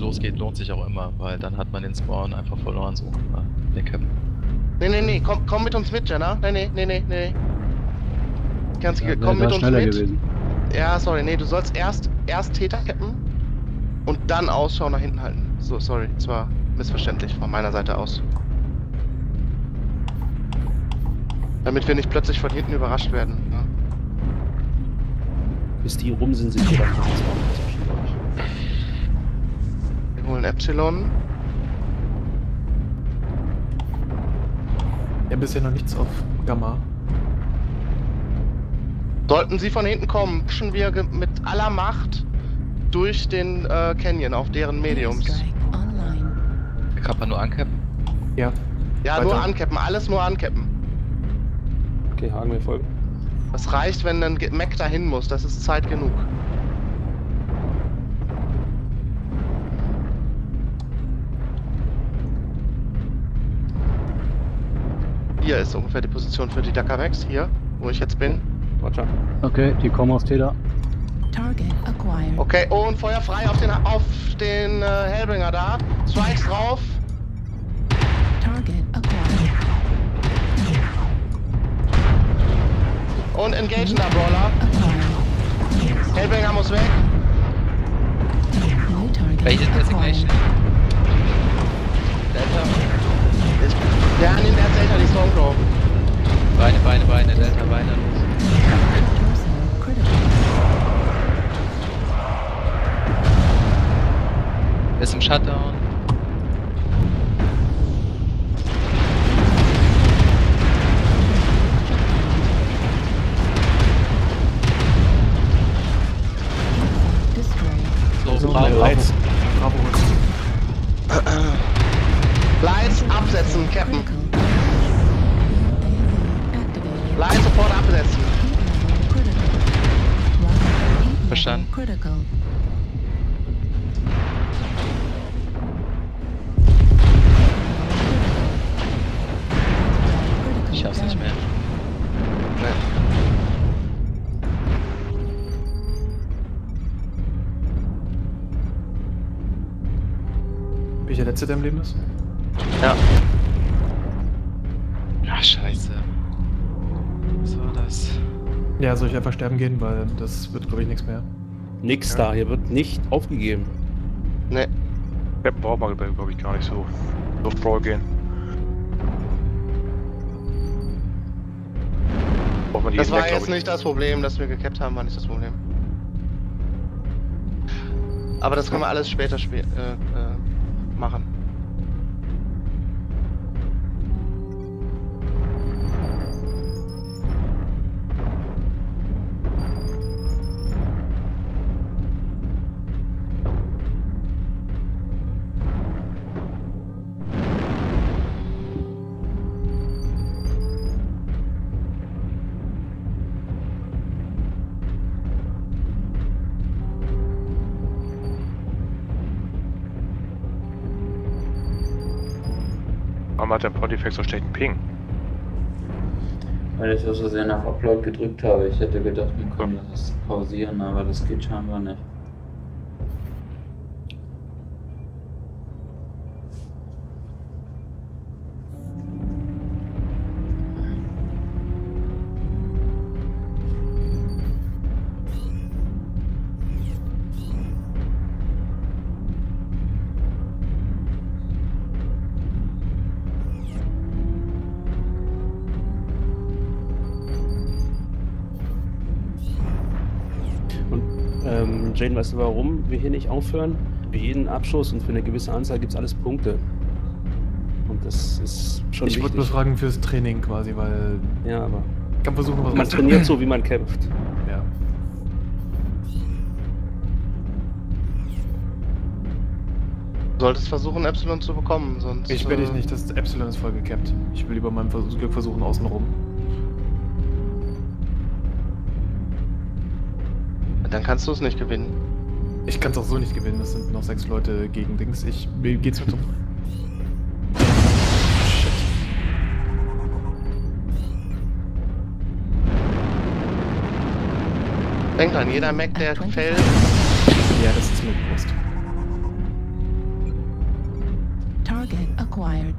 losgeht, lohnt sich auch immer, weil dann hat man den Spawn einfach verloren, so. Den Cap. Nee, komm mit uns mit, Jenna. Nee. Ganz Ja, komm mit uns schneller mit. gewesen. Ja, sorry, nee, du sollst erst Täter cappen und dann Ausschau nach hinten halten. So, sorry, das war missverständlich von meiner Seite aus. Damit wir nicht plötzlich von hinten überrascht werden. Ja. Bis die rum sind, sind wir dann zwischen euch. Wir holen Epsilon. Ja, bisher noch nichts auf Gamma. Sollten sie von hinten kommen, pushen wir mit aller Macht durch den Canyon auf deren Mediums. Kann man nur ancappen? Ja. Ja, Weiter. nur ancappen, alles nur ancappen. Okay, Hagen, wir folgen. Das reicht, wenn ein Mac dahin muss, das ist Zeit genug. Hier ist ungefähr die Position für die Dakar-Max, hier, wo ich jetzt bin. Roger. Okay, die kommen aus Täter. Target acquired. Okay, und Feuer frei auf den Hellbringer da. Strikes drauf. Target acquired. Und engagen da, Brawler. Acquired. Hellbringer muss weg. New target Welche Designation? acquired. Delta? Der nimmt als Delta die Stormcrow. Beine, Delta, Beine. Torso critical. Ist im Shutdown. Destroyed. So, Bravo. Lights. Bravo. Lights absetzen, Captain. Critical. Activated. Lights sofort absetzen. Heat level critical. Roger. Heat level Verstanden. critical. Ich schaff's nicht mehr. Bin ich der Letzte, der im Leben ist? Ja. Ach, scheiße. Was war das? Ja, soll ich einfach sterben gehen, weil das wird, glaube ich, nichts mehr. Nix da, hier wird nicht aufgegeben. Ne. Cappen braucht man, glaube ich, gar nicht so auf Brawl gehen. Braucht man die Das war glaub jetzt ich. nicht das Problem, dass wir gekappt haben, war nicht das Problem. Aber das können wir alles später machen. Warum hat der Pontifex so schlechten Ping? Weil ich aus Versehen auf Upload gedrückt habe. Ich hätte gedacht, wir können das pausieren, aber das geht scheinbar nicht. Jane, weißt du, warum wir hier nicht aufhören? Für jeden Abschuss und für eine gewisse Anzahl gibt es alles Punkte. Und das ist schon Ich wollte nur wichtig. fragen fürs Training quasi, weil Ja, aber ich kann versuchen, was man trainiert so, wie man kämpft. Ja. Du solltest versuchen, Epsilon zu bekommen, sonst... Ich will nicht, das Epsilon ist voll gekappt. Ich will lieber mein Glück versuchen außenrum. Dann kannst du es nicht gewinnen. Ich kann es auch so nicht gewinnen, das sind noch 6 Leute gegen Dings. Mir geht's mit um. Denk dran, jeder Mac, der fällt... Ja, das ist mir bewusst. acquired.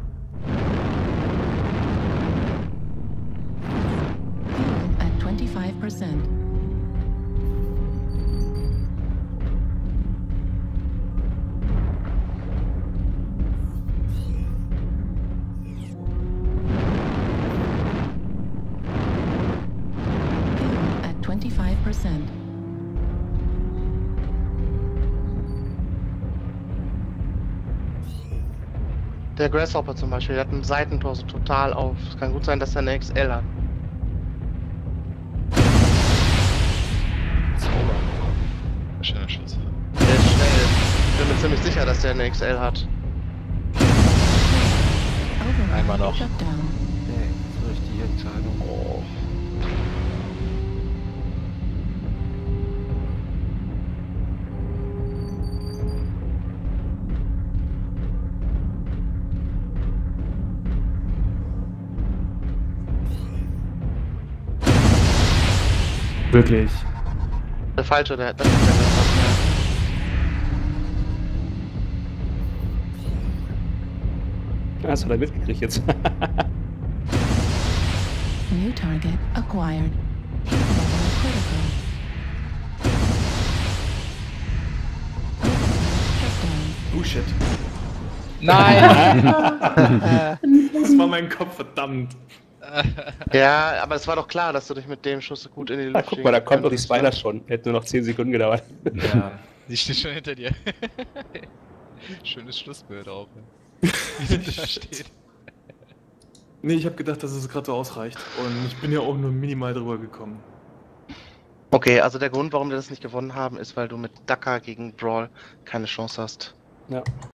Fuel at 25%. Fuel at 25%. Der Grasshopper zum Beispiel, der hat ein Seitentor so total auf. Es kann gut sein, dass er eine XL hat. Schöner Schuss. Der ist schnell. Ich bin mir ziemlich sicher, dass der eine XL hat. Override Einmal noch. shutdown. Nee, so richtige Entscheidung. Oh. Wirklich. Der falsche, das ist der Grasshopper. Ja, das hat er mitgekriegt jetzt. New target acquired. Heat level critical. Override shutdown. Oh shit. Nein! Das war mein Kopf, verdammt. Ja, aber es war doch klar, dass du dich mit dem Schuss gut in die Luft Ah, guck mal, da schießen kommt doch die könntest, Spider ne? schon. Hätte nur noch 10 Sekunden gedauert. Ja. Die steht schon hinter dir. Schönes Schlussbild auch. Wie sie steht. Nee, ich habe gedacht, dass es gerade so ausreicht. Und ich bin ja auch nur minimal drüber gekommen. Okay, also der Grund, warum wir das nicht gewonnen haben, ist, weil du mit Dakar gegen Brawl keine Chance hast. Ja.